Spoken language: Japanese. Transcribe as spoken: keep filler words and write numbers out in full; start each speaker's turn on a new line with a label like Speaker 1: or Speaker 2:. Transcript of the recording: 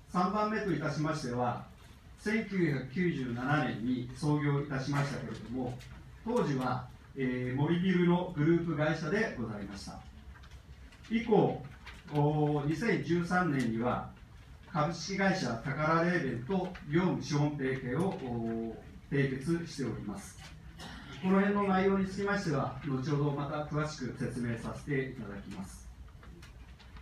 Speaker 1: さんばんめといたしましては、せんきゅうひゃくきゅうじゅうななねんに創業いたしましたけれども、当時は、えー、森ビルのグループ会社でございました。以降、にせんじゅうさんねんには、株式会社タカラレーベンと業務資本提携を締結しております。この辺の内容につきましては、後ほどまた詳しく説明させていただきます。